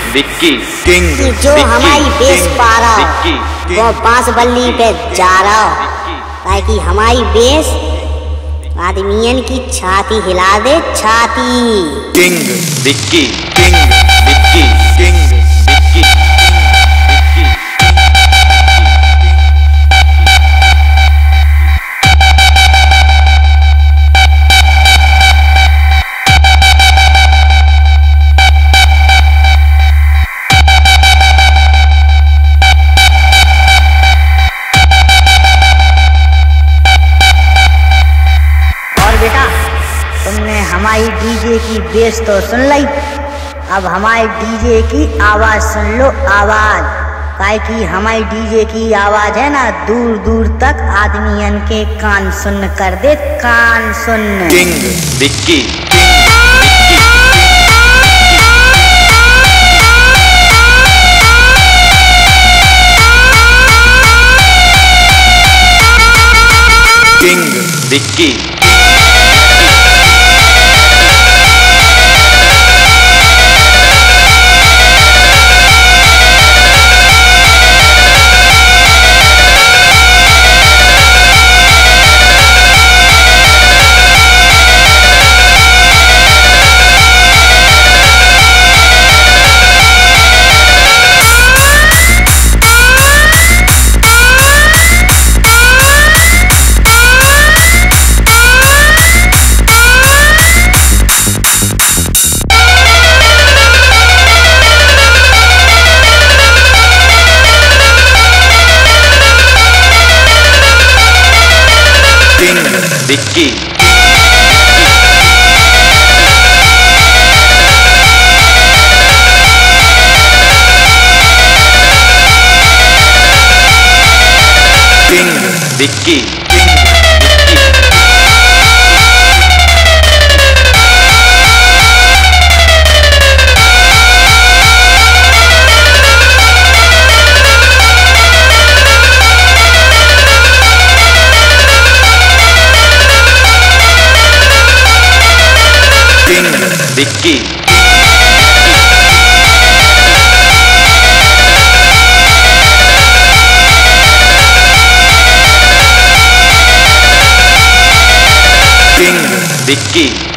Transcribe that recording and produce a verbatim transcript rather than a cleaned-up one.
Vicky king जो हमारी base पा रहा हो वो बांस बल्ली पे जा रहा हो ताकि हमारी बेस आदमियन की छाती हिला दे छाती। King Vicky king Vicky king Vicky तुमने हमारी डीजे की बेस तो सुन ली, अब हमारे डीजे की आवाज सुन लो आवाज। काहे कि हमारी डीजे की आवाज है ना दूर दूर तक आदमियन के कान सुन कर दे, कान सुन। King Vicky king Vicky Vicky king Vicky Vicky king Vicky